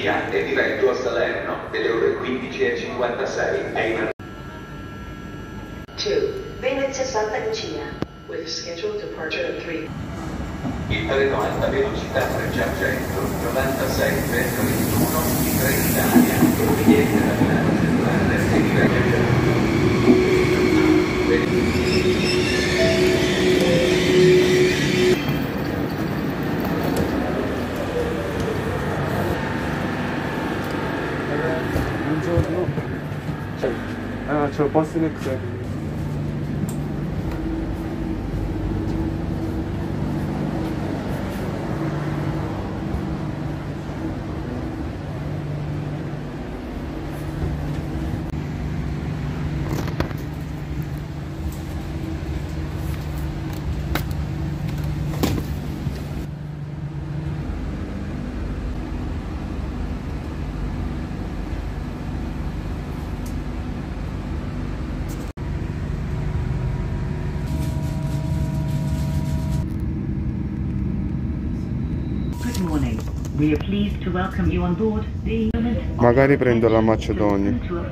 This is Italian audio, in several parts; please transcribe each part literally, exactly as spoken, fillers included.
via è diretto a Salerno delle ore quindici e cinquantasei. È in to Venezia Santa Lucia with scheduled departure at three. Il treno a alta velocità Frecciargento novantasei centoventuno di Trenitalia proveniente da Milano Centrale e diretto buongiorno. Cioè, ah, ce lo posso in Excel. We are pleased to welcome you on board the Magari prendo la Macedonia.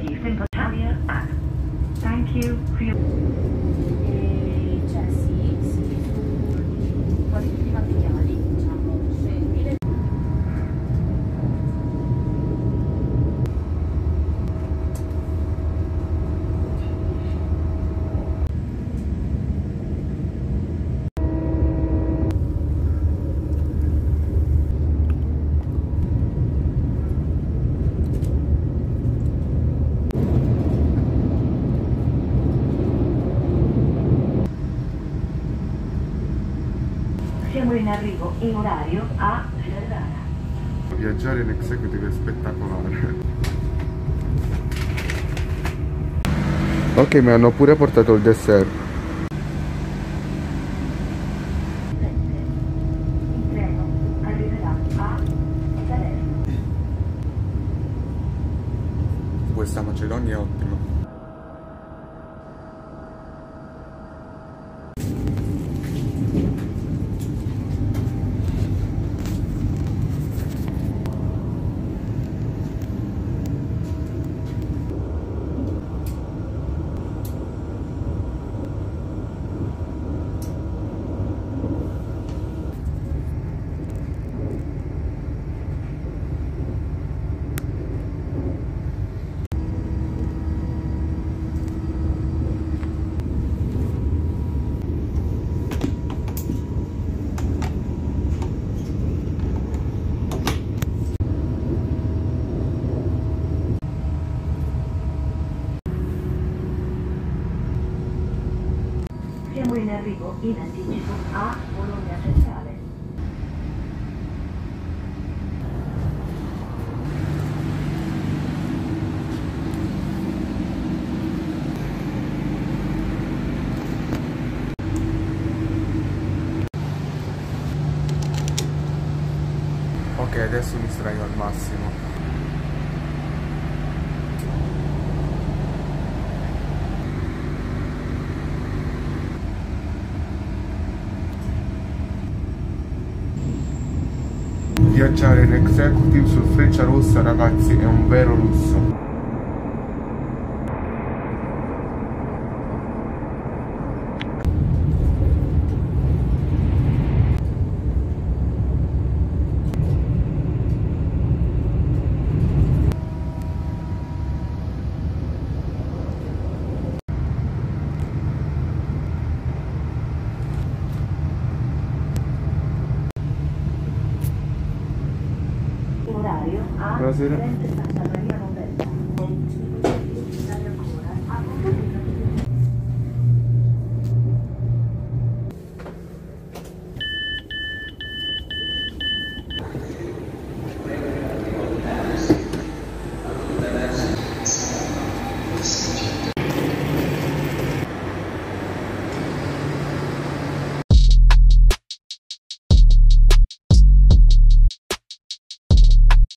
Thank you for your... E, cioè sì, sì, su quali tutti i materiali, diciamo, scendile. Siamo in arrivo in orario a Ferrara. Viaggiare in executive è spettacolare. Ok, mi hanno pure portato il dessert. Il treno arriverà a Salerno. Questa Macedonia è ottima. Siamo in arrivo in anticipo a Bologna Centrale. Ok, adesso mi estraio al massimo. Viaggiare in executive sul Frecciarossa, ragazzi, è un vero lusso. Orario a Buonasera. Firenze Santa